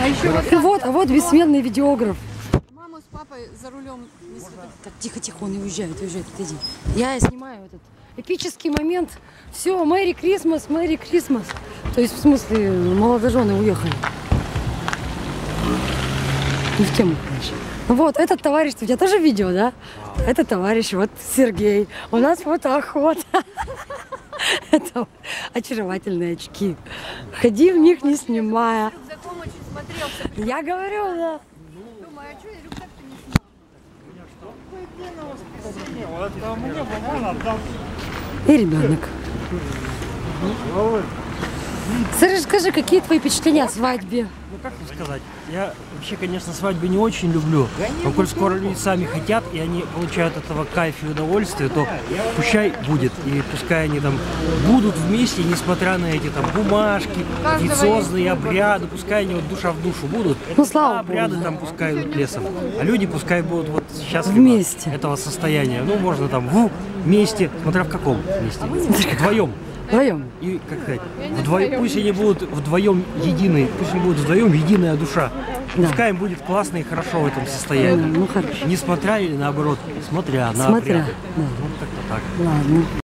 А вот бессменный видеограф. Маму с папой за рулем не сфотографировали. Так, тихо, он уезжает, отойди. Я снимаю этот эпический момент. Все, Мэри Крисмас. То есть, в смысле, молодожены уехали. Не в тему, конечно. Вот, этот товарищ, у тебя тоже видео, да? Это товарищ, вот Сергей. У нас фотоохота. Это очаровательные очки. Ходи в них, не снимая. Рюкзаком очень смотрелся. Я говорю, да. Думаю, а что я рюкзак-то не снимал? И ребенок. Скажи, какие твои впечатления о свадьбе? Ну как вам сказать, я вообще, конечно, свадьбы не очень люблю, но коль скоро люди сами хотят, и они получают от этого кайф и удовольствие, то пущай будет, и пускай они там будут вместе, несмотря на эти там бумажки, официозные обряды, пускай они вот душа в душу будут, Ну, слава обряды Богу, там пускай идут лесом, а люди пускай будут вот счастливы Вместе. этого состояния, ну можно там вместе, смотря в каком месте, вдвоем. Вдвоем. И, как сказать, пусть они будут вдвоем единые, пусть они будут вдвоем единая душа. Да. Пускай им будет классно и хорошо в этом состоянии. Ну, хорошо. Несмотря или наоборот, смотря на Смотря. обряды. Да. Вот как-то так. Ладно.